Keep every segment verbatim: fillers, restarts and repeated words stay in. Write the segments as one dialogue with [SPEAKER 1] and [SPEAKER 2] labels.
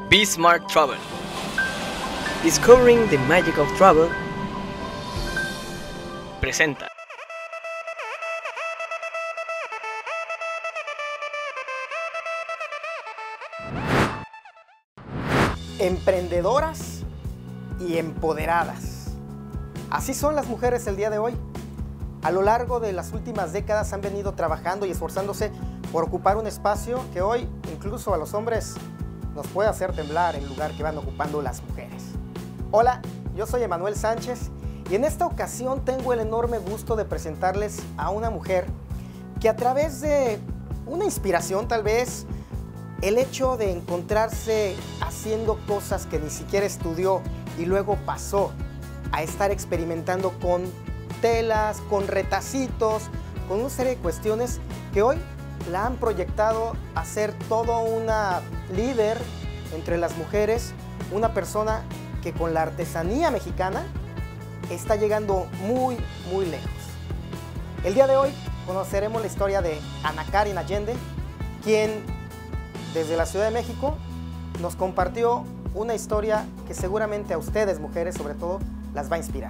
[SPEAKER 1] Be Smart Travel.
[SPEAKER 2] Discovering the Magic of Travel
[SPEAKER 1] Presenta.
[SPEAKER 3] Emprendedoras y empoderadas. Así son las mujeres el día de hoy. A lo largo de las últimas décadas han venido trabajando y esforzándose por ocupar un espacio que hoy incluso a los hombres nos puede hacer temblar el lugar que van ocupando las mujeres. Hola, yo soy Emanuel Sánchez y en esta ocasión tengo el enorme gusto de presentarles a una mujer que a través de una inspiración tal vez, el hecho de encontrarse haciendo cosas que ni siquiera estudió y luego pasó a estar experimentando con telas, con retacitos, con una serie de cuestiones que hoy la han proyectado a ser todo una líder entre las mujeres, una persona que con la artesanía mexicana está llegando muy, muy lejos. El día de hoy conoceremos la historia de Ana Karen Allende, quien desde la Ciudad de México nos compartió una historia que seguramente a ustedes, mujeres sobre todo, las va a inspirar.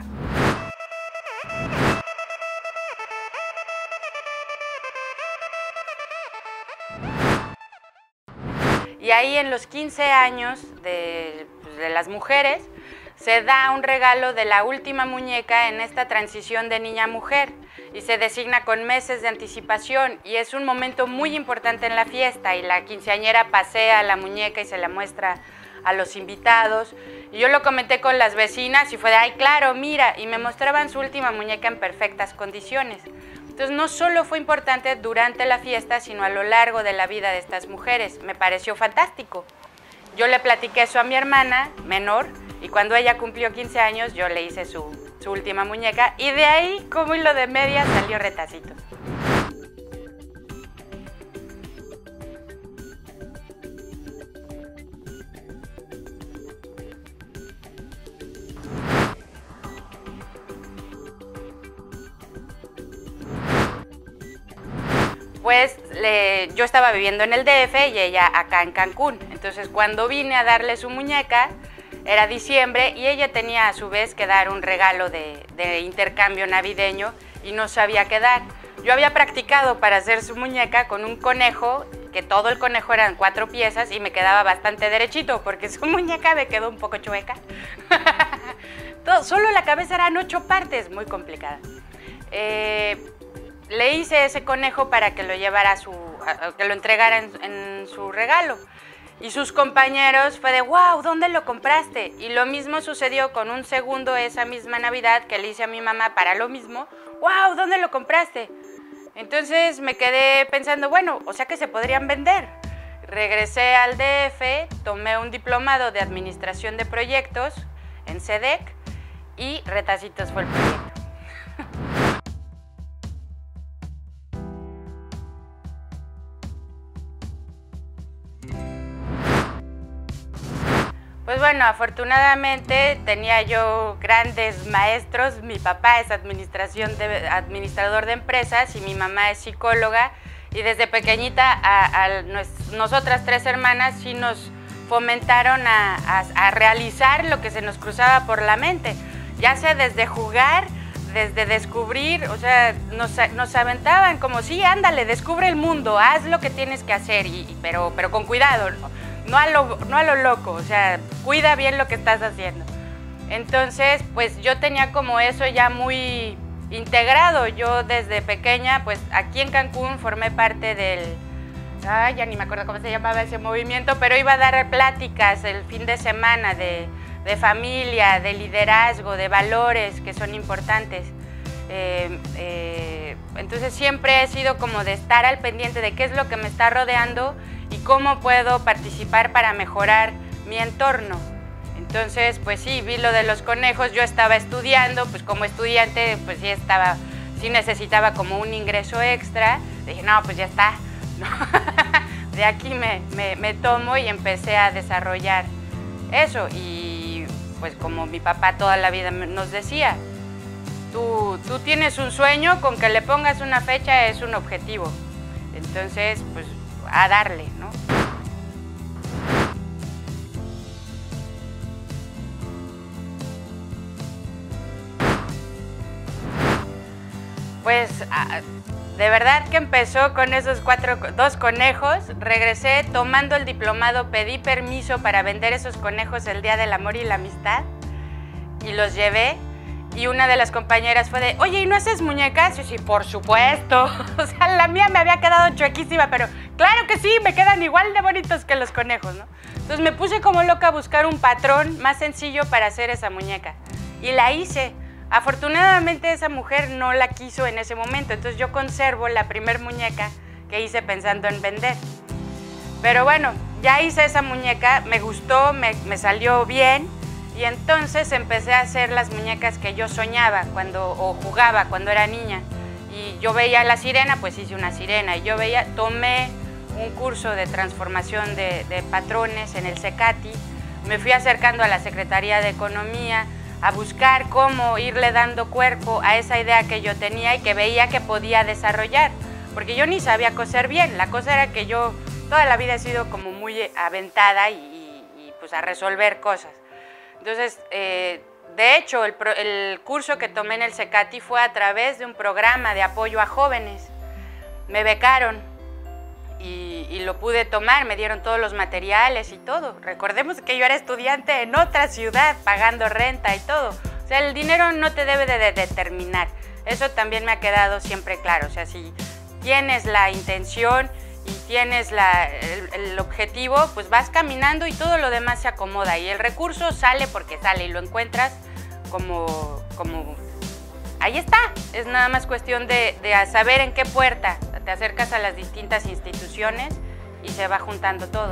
[SPEAKER 4] Y ahí en los quince años de, pues, de las mujeres se da un regalo de la última muñeca en esta transición de niña a mujer y se designa con meses de anticipación y es un momento muy importante en la fiesta y la quinceañera pasea la muñeca y se la muestra a los invitados. Y yo lo comenté con las vecinas y fue de, ay, claro, mira, y me mostraban su última muñeca en perfectas condiciones. Entonces no solo fue importante durante la fiesta, sino a lo largo de la vida de estas mujeres. Me pareció fantástico. Yo le platiqué eso a mi hermana menor y cuando ella cumplió quince años yo le hice su, su última muñeca y de ahí, como hilo de media, salió Retacitos. Pues le, yo estaba viviendo en el D F y ella acá en Cancún. Entonces cuando vine a darle su muñeca, era diciembre y ella tenía a su vez que dar un regalo de, de intercambio navideño y no sabía qué dar. Yo había practicado para hacer su muñeca con un conejo, que todo el conejo eran cuatro piezas y me quedaba bastante derechito porque su muñeca me quedó un poco chueca. Todo, solo la cabeza eran ocho partes, muy complicada. Eh, Le hice ese conejo para que lo llevara a su, a, que lo entregara en, en su regalo. Y sus compañeros fue de, wow, ¿dónde lo compraste? Y lo mismo sucedió con un segundo esa misma Navidad que le hice a mi mamá para lo mismo. Wow, ¿dónde lo compraste? Entonces me quedé pensando, bueno, o sea que se podrían vender. Regresé al D F, tomé un diplomado de administración de proyectos en C E D E C y Retacitos fue el proyecto. Pues bueno, afortunadamente tenía yo grandes maestros. Mi papá es administración de, administrador de empresas y mi mamá es psicóloga. Y desde pequeñita a, a nos, nosotras tres hermanas sí nos fomentaron a, a, a realizar lo que se nos cruzaba por la mente. Ya sea desde jugar, desde descubrir, o sea, nos, nos aventaban como, sí, ándale, descubre el mundo, haz lo que tienes que hacer, y, pero, pero con cuidado, ¿no? No a, lo, no a lo loco, o sea, cuida bien lo que estás haciendo. Entonces, pues yo tenía como eso ya muy integrado. Yo desde pequeña, pues aquí en Cancún formé parte del, ay, ya ni me acuerdo cómo se llamaba ese movimiento, pero iba a dar pláticas el fin de semana de, de familia, de liderazgo, de valores que son importantes. Eh, eh, entonces siempre he sido como de estar al pendiente de qué es lo que me está rodeando y cómo puedo participar para mejorar mi entorno. Entonces, pues sí, vi lo de los conejos, yo estaba estudiando, pues como estudiante, pues sí estaba, sí necesitaba como un ingreso extra. Dije, no, pues ya está, ¿no? De aquí me, me, me tomo y empecé a desarrollar eso. Y pues como mi papá toda la vida nos decía, tú, tú tienes un sueño, con que le pongas una fecha es un objetivo. Entonces, pues a darle, ¿no? Pues de verdad que empezó con esos cuatro, dos conejos. Regresé tomando el diplomado, pedí permiso para vender esos conejos el Día del Amor y la Amistad y los llevé. Y una de las compañeras fue de, oye, ¿y no haces muñecas? Y yo, sí, por supuesto. O sea, la mía me había quedado chuequísima, pero claro que sí, me quedan igual de bonitos que los conejos, ¿no? Entonces me puse como loca a buscar un patrón más sencillo para hacer esa muñeca. Y la hice. Afortunadamente esa mujer no la quiso en ese momento, entonces yo conservo la primer muñeca que hice pensando en vender. Pero bueno, ya hice esa muñeca, me gustó, me, me salió bien. Y entonces empecé a hacer las muñecas que yo soñaba cuando, o jugaba cuando era niña. Y yo veía la sirena, pues hice una sirena. Y yo veía, tomé un curso de transformación de, de patrones en el CECATI. Me fui acercando a la Secretaría de Economía a buscar cómo irle dando cuerpo a esa idea que yo tenía y que veía que podía desarrollar. Porque yo ni sabía coser bien. La cosa era que yo toda la vida he sido como muy aventada y, y, y pues a resolver cosas. Entonces, eh, de hecho, el, pro, el curso que tomé en el CECATI fue a través de un programa de apoyo a jóvenes. Me becaron y, y lo pude tomar, me dieron todos los materiales y todo. Recordemos que yo era estudiante en otra ciudad, pagando renta y todo. O sea, el dinero no te debe de, de determinar. Eso también me ha quedado siempre claro. O sea, si tienes la intención y tienes la, el, el objetivo, pues vas caminando y todo lo demás se acomoda. Y el recurso sale porque sale y lo encuentras como, como ahí está. Es nada más cuestión de, de saber en qué puerta te acercas a las distintas instituciones y se va juntando todo.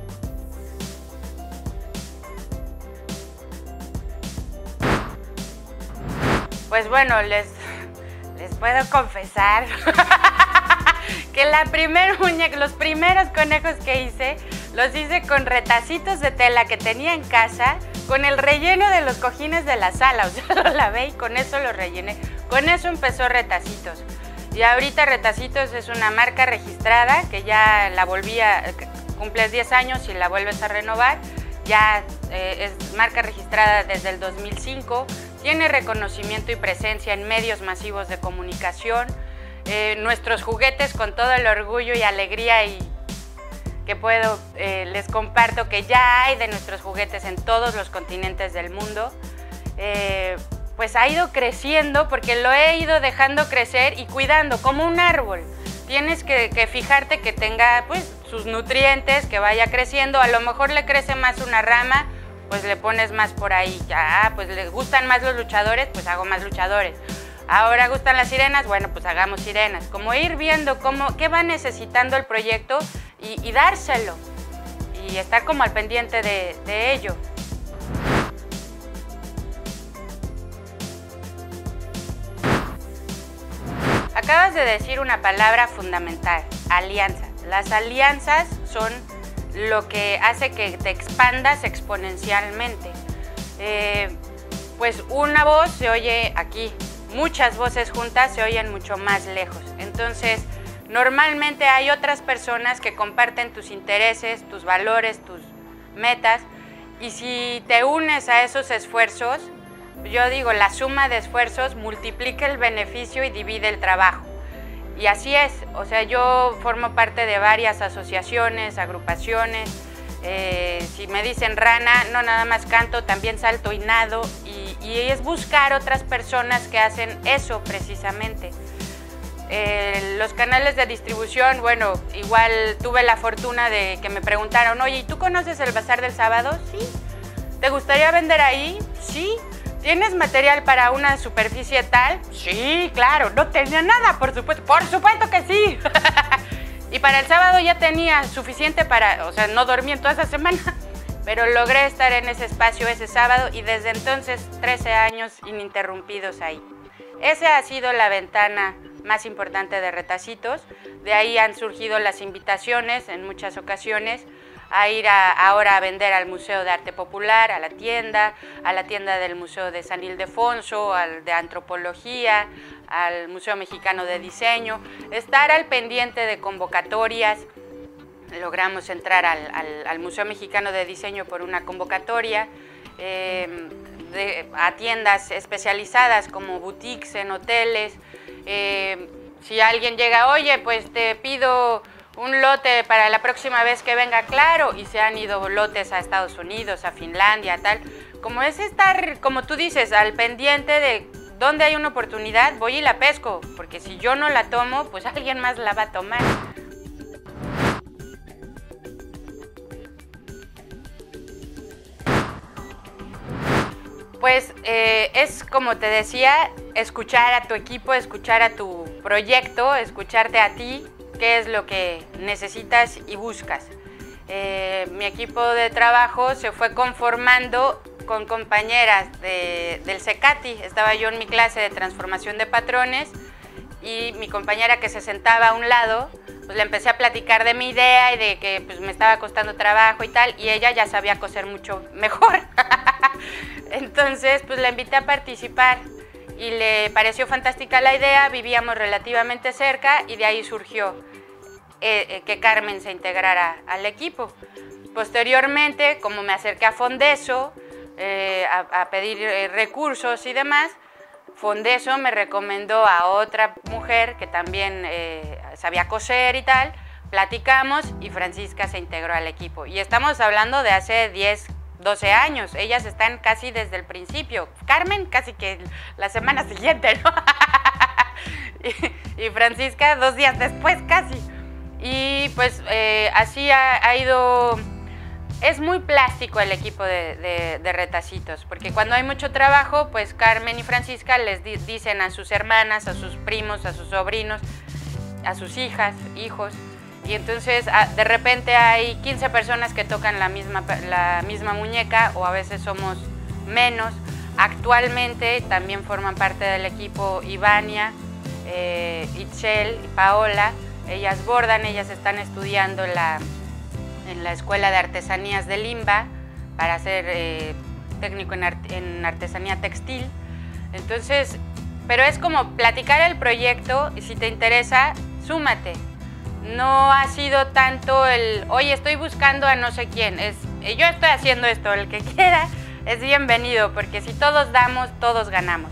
[SPEAKER 4] Pues bueno, les, les puedo confesar que la primer muñeca, los primeros conejos que hice, los hice con retacitos de tela que tenía en casa, con el relleno de los cojines de la sala. O sea, lo lavé y con eso lo rellené. Con eso empezó Retacitos. Y ahorita Retacitos es una marca registrada que ya la volví a, cumples diez años y la vuelves a renovar. Ya eh, es marca registrada desde el dos mil cinco, tiene reconocimiento y presencia en medios masivos de comunicación. Eh, nuestros juguetes, con todo el orgullo y alegría y que puedo, eh, les comparto que ya hay de nuestros juguetes en todos los continentes del mundo. Eh, pues ha ido creciendo porque lo he ido dejando crecer y cuidando como un árbol. Tienes que, que fijarte que tenga pues sus nutrientes, que vaya creciendo. A lo mejor le crece más una rama, pues le pones más por ahí. Ya, pues les gustan más los luchadores, pues hago más luchadores. Ahora gustan las sirenas, bueno, pues hagamos sirenas. Como ir viendo cómo, qué va necesitando el proyecto y, y dárselo. Y estar como al pendiente de, de ello. Acabas de decir una palabra fundamental, alianza. Las alianzas son lo que hace que te expandas exponencialmente. Eh, pues una voz se oye aquí, muchas voces juntas se oyen mucho más lejos. Entonces, normalmente hay otras personas que comparten tus intereses, tus valores, tus metas, y si te unes a esos esfuerzos, yo digo, la suma de esfuerzos multiplica el beneficio y divide el trabajo. Y así es, o sea, yo formo parte de varias asociaciones, agrupaciones. Eh, si me dicen rana, no nada más canto, también salto y nado. Y, y es buscar otras personas que hacen eso precisamente. Eh, los canales de distribución, bueno, igual tuve la fortuna de que me preguntaron, oye, ¿y tú conoces el Bazar del Sábado? Sí. ¿Te gustaría vender ahí? Sí. ¿Tienes material para una superficie tal? Sí, claro, no tenía nada, por supuesto, por supuesto que sí. Y para el sábado ya tenía suficiente para, o sea, no dormí en toda esa semana, pero logré estar en ese espacio ese sábado y desde entonces trece años ininterrumpidos ahí. Esa ha sido la ventana más importante de Retacitos. De ahí han surgido las invitaciones en muchas ocasiones a ir a, ahora a vender al Museo de Arte Popular, a la tienda, a la tienda del Museo de San Ildefonso, al de Antropología, al Museo Mexicano de Diseño, estar al pendiente de convocatorias. Logramos entrar al, al, al Museo Mexicano de Diseño por una convocatoria, eh, de, a tiendas especializadas como boutiques en hoteles, Eh, si alguien llega, oye, pues te pido un lote para la próxima vez que venga, claro, y se han ido lotes a Estados Unidos, a Finlandia, tal. Como es estar, como tú dices, al pendiente de dónde hay una oportunidad, voy y la pesco, porque si yo no la tomo, pues alguien más la va a tomar. Pues eh, es como te decía, escuchar a tu equipo, escuchar a tu proyecto, escucharte a ti, qué es lo que necesitas y buscas. Eh, mi equipo de trabajo se fue conformando con compañeras de, del CECATI. Estaba yo en mi clase de transformación de patrones y mi compañera que se sentaba a un lado, pues le empecé a platicar de mi idea y de que pues, me estaba costando trabajo y tal, y ella ya sabía coser mucho mejor. Entonces, pues la invité a participar y le pareció fantástica la idea, vivíamos relativamente cerca y de ahí surgió eh, eh, que Carmen se integrara al equipo. Posteriormente, como me acerqué a Fondeso eh, a, a pedir eh, recursos y demás, Fondeso me recomendó a otra mujer que también eh, sabía coser y tal, platicamos y Francisca se integró al equipo. Y estamos hablando de hace diez, doce años, ellas están casi desde el principio. Carmen casi que la semana siguiente, ¿no? y, y Francisca dos días después casi. Y pues eh, así ha, ha ido... Es muy plástico el equipo de, de, de Retacitos, porque cuando hay mucho trabajo, pues Carmen y Francisca les di, dicen a sus hermanas, a sus primos, a sus sobrinos, a sus hijas, hijos, y entonces de repente hay quince personas que tocan la misma, la misma muñeca, o a veces somos menos. Actualmente también forman parte del equipo Ivania, eh, Itzel y Paola. Ellas bordan, ellas están estudiando la... en la Escuela de Artesanías de Limba para ser eh, técnico en, art en artesanía textil. Entonces, pero es como platicar el proyecto y si te interesa, súmate. No ha sido tanto el, oye, estoy buscando a no sé quién, es, yo estoy haciendo esto, el que quiera es bienvenido, porque si todos damos, todos ganamos.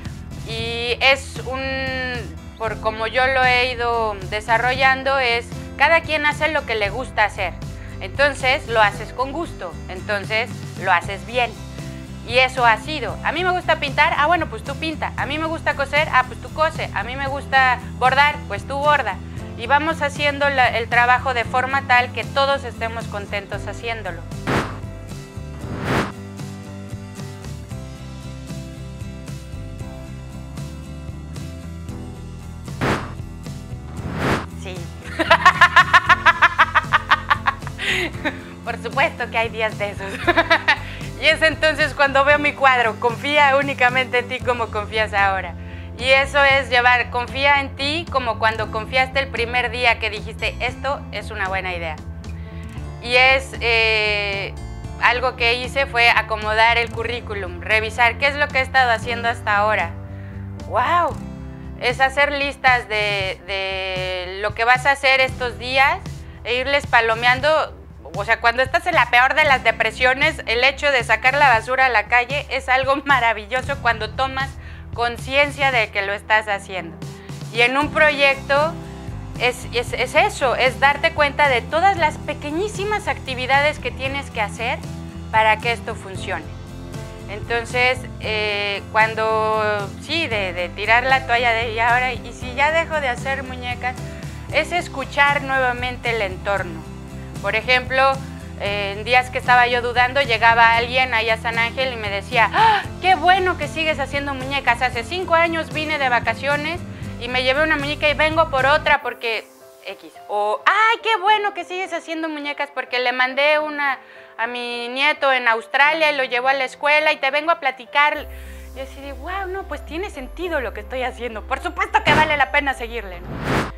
[SPEAKER 4] Y es un, por como yo lo he ido desarrollando, es cada quien hace lo que le gusta hacer. Entonces lo haces con gusto, entonces lo haces bien. Y eso ha sido. A mí me gusta pintar, ah bueno, pues tú pinta. A mí me gusta coser, ah pues tú cose. A mí me gusta bordar, pues tú borda. Y vamos haciendo la, el trabajo de forma tal que todos estemos contentos haciéndolo. Sí. Por supuesto que hay días de esos. Y es entonces cuando veo mi cuadro, confía únicamente en ti como confías ahora. Y eso es llevar, confía en ti como cuando confiaste el primer día que dijiste, esto es una buena idea. Y es, eh, algo que hice fue acomodar el currículum, revisar qué es lo que he estado haciendo hasta ahora. ¡Wow! Es hacer listas de, de lo que vas a hacer estos días e irles palomeando. O sea, cuando estás en la peor de las depresiones, el hecho de sacar la basura a la calle es algo maravilloso cuando tomas conciencia de que lo estás haciendo. Y en un proyecto es, es, es eso, es darte cuenta de todas las pequeñísimas actividades que tienes que hacer para que esto funcione. Entonces, eh, cuando, sí, de, de tirar la toalla de y ahora, y si ya dejo de hacer muñecas, es escuchar nuevamente el entorno. Por ejemplo, eh, en días que estaba yo dudando, llegaba alguien ahí a San Ángel y me decía, ¡ah, qué bueno que sigues haciendo muñecas! Hace cinco años vine de vacaciones y me llevé una muñeca y vengo por otra porque X. O, ¡ay, qué bueno que sigues haciendo muñecas porque le mandé una a mi nieto en Australia y lo llevó a la escuela y te vengo a platicar! Yo así de, wow, no, pues tiene sentido lo que estoy haciendo. Por supuesto que vale la pena seguirle, ¿no?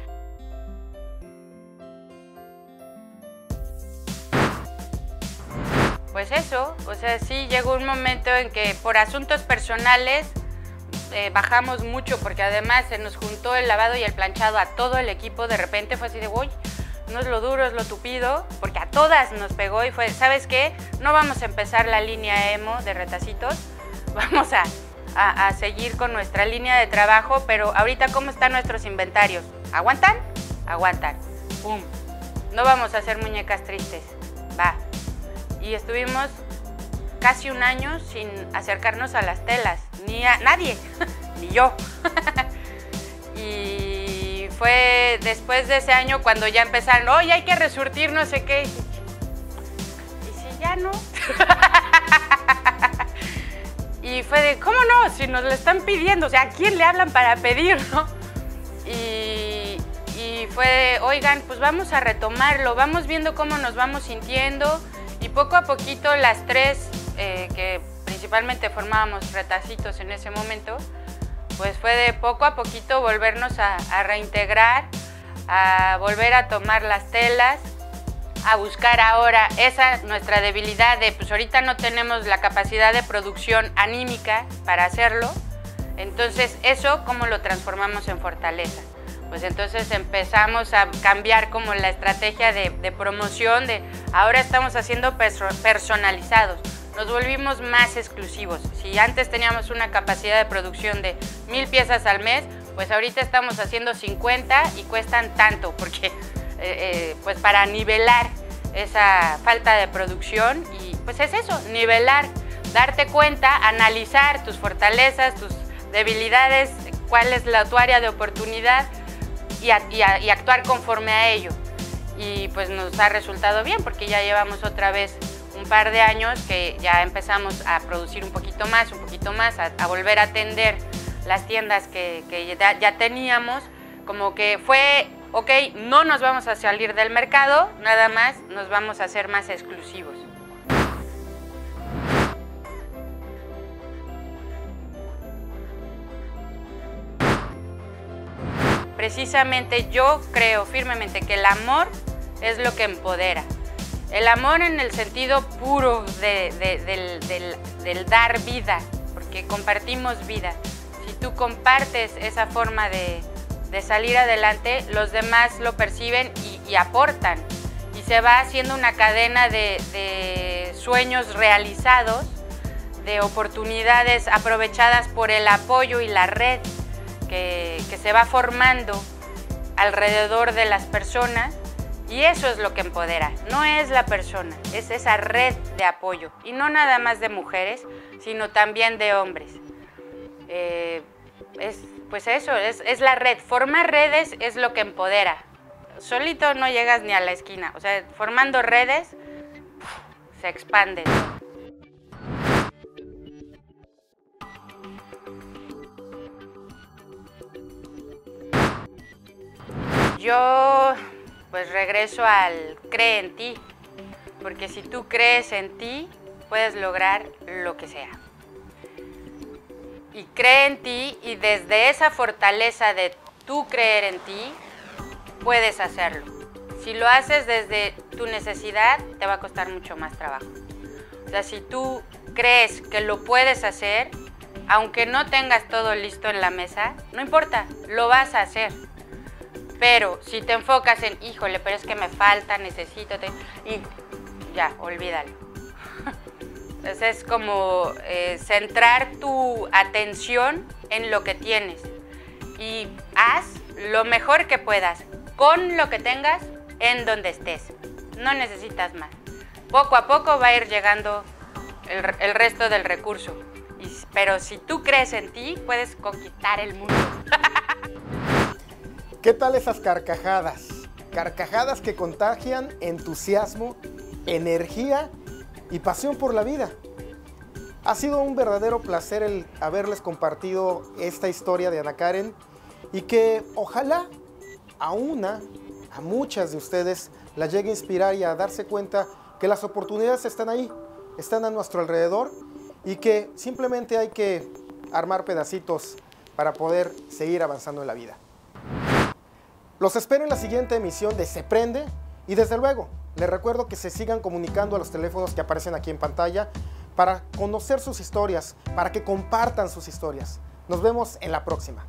[SPEAKER 4] Pues eso, o sea, sí llegó un momento en que por asuntos personales eh, bajamos mucho, porque además se nos juntó el lavado y el planchado a todo el equipo. De repente fue así de, uy, no es lo duro, es lo tupido, porque a todas nos pegó y fue, ¿sabes qué? No vamos a empezar la línea emo de Retacitos, vamos a, a, a seguir con nuestra línea de trabajo, pero ahorita ¿cómo están nuestros inventarios? ¿Aguantan? Aguantan. ¡Pum! No vamos a hacer muñecas tristes. Va. Y estuvimos casi un año sin acercarnos a las telas, ni a nadie, ni yo. Y fue después de ese año cuando ya empezaron, oye, hay que resurtir no sé qué. Y si ya no. Y fue de, ¿cómo no? Si nos lo están pidiendo, o sea, ¿a quién le hablan para pedir, no? Y, y fue de, oigan, pues vamos a retomarlo, vamos viendo cómo nos vamos sintiendo. Y poco a poquito las tres, eh, que principalmente formábamos retacitos en ese momento, pues fue de poco a poquito volvernos a, a reintegrar, a volver a tomar las telas, a buscar ahora esa nuestra debilidad de, pues ahorita no tenemos la capacidad de producción anímica para hacerlo, entonces eso, ¿cómo lo transformamos en fortaleza? Pues entonces empezamos a cambiar como la estrategia de, de promoción, de ahora estamos haciendo perso personalizados, nos volvimos más exclusivos. Si antes teníamos una capacidad de producción de mil piezas al mes, pues ahorita estamos haciendo cincuenta y cuestan tanto, porque eh, eh, pues para nivelar esa falta de producción, y pues es eso, nivelar, darte cuenta, analizar tus fortalezas, tus debilidades, cuál es la tu área de oportunidad, Y, a, y, a, y actuar conforme a ello. Y pues nos ha resultado bien porque ya llevamos otra vez un par de años que ya empezamos a producir un poquito más, un poquito más, a, a volver a atender las tiendas que, que ya, ya teníamos. Como que fue, ok, no nos vamos a salir del mercado, nada más nos vamos a hacer más exclusivos. Precisamente yo creo firmemente que el amor es lo que empodera. El amor en el sentido puro de, de, del, del, del dar vida, porque compartimos vida. Si tú compartes esa forma de, de salir adelante, los demás lo perciben y, y aportan. Y se va haciendo una cadena de, de sueños realizados, de oportunidades aprovechadas por el apoyo y la red que, que se va formando alrededor de las personas, y eso es lo que empodera. No es la persona, es esa red de apoyo, y no nada más de mujeres, sino también de hombres. Eh, es, pues eso, es, es la red. Formar redes es lo que empodera. Solito no llegas ni a la esquina, o sea, formando redes se expande. Yo pues regreso al cree en ti, porque si tú crees en ti, puedes lograr lo que sea. Y cree en ti, y desde esa fortaleza de tú creer en ti, puedes hacerlo. Si lo haces desde tu necesidad, te va a costar mucho más trabajo. O sea, si tú crees que lo puedes hacer, aunque no tengas todo listo en la mesa, no importa, lo vas a hacer. Pero si te enfocas en, híjole, pero es que me falta, necesito, te... y ya, olvídalo. Entonces es como eh, centrar tu atención en lo que tienes y haz lo mejor que puedas, con lo que tengas, en donde estés. No necesitas más. Poco a poco va a ir llegando el, el resto del recurso. Y, pero si tú crees en ti, puedes conquistar el mundo.
[SPEAKER 3] ¿Qué tal esas carcajadas? Carcajadas que contagian entusiasmo, energía y pasión por la vida. Ha sido un verdadero placer el haberles compartido esta historia de Ana Karen, y que ojalá a una, a muchas de ustedes las llegue a inspirar y a darse cuenta que las oportunidades están ahí, están a nuestro alrededor, y que simplemente hay que armar pedacitos para poder seguir avanzando en la vida. Los espero en la siguiente emisión de Se Prende, y desde luego les recuerdo que se sigan comunicando a los teléfonos que aparecen aquí en pantalla para conocer sus historias, para que compartan sus historias. Nos vemos en la próxima.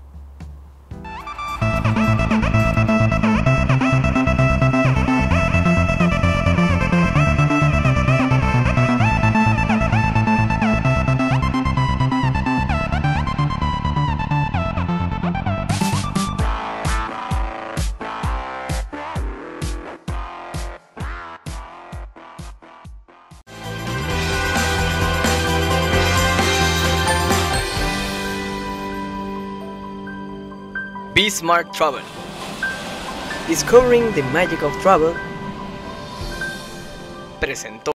[SPEAKER 1] Be Smart Travel.
[SPEAKER 2] Discovering the Magic of Travel
[SPEAKER 1] Presentó.